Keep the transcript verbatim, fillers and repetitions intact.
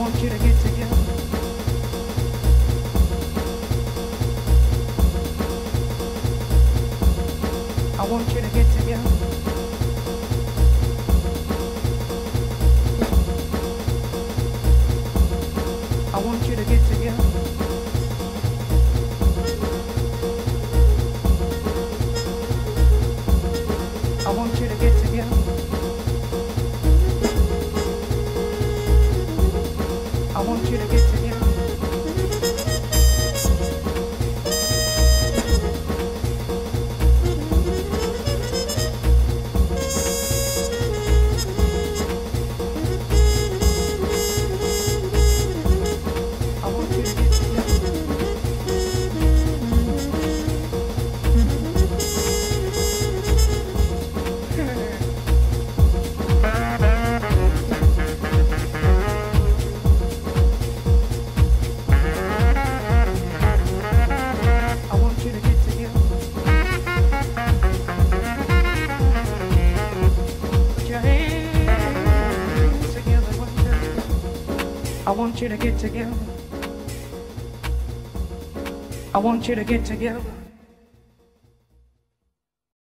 want you to get together. I want you to get together. I want you to get together. I want you to get together. I want you to get together. I want you to get together. I want you to get together. I want you to get together.